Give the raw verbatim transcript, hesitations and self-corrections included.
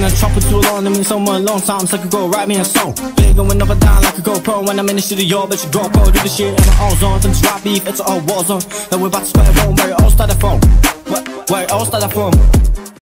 I chop for too long, I mean someone long time, so I could go write me a song. Big going up and down like a GoPro. When I'm in the studio, bet you GoPro. Do the shit in my own zone, since rap beef, it's a whole war zone. Then we're about to square one, where it all started from. Where, where it all started from.